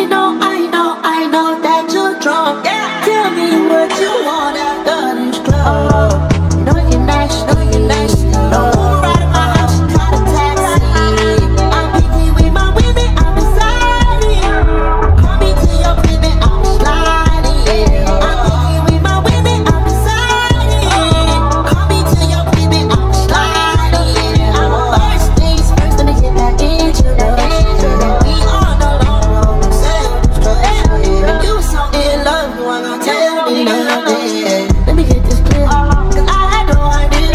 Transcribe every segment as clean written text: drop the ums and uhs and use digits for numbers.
I know that you're drunk. Yeah. Tell me what you want after this club. You know you're nice, No, right in my house, call a taxi. I'm picky with my women, I'm beside it. Call me to your crib and I'm sliding. I'm picky with my women, I'm beside it. Call me to your crib and I'm sliding. I'm first things first, let me get that introduction. We on the long road to self-destruction. You so in love, you ain't gonna tell me nothing. Let me get this clear, 'cause I had no idea.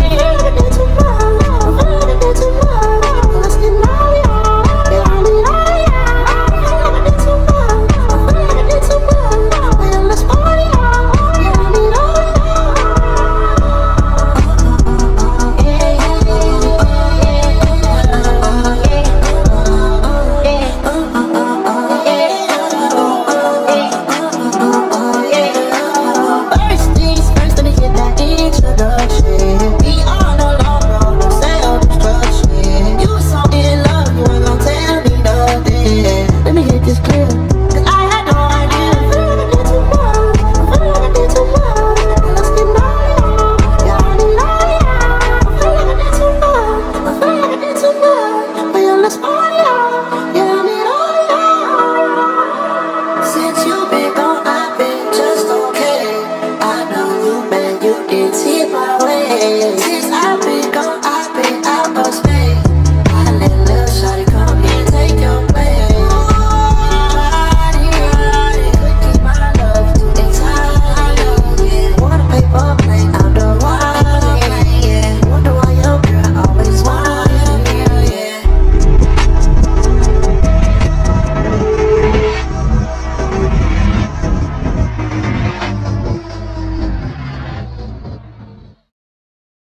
Let's get naughty, let's party, First things first, let me get that introduction. We on a long road to self-destruction. You so in love, you ain't gonna tell me nothing. Let me get this clear.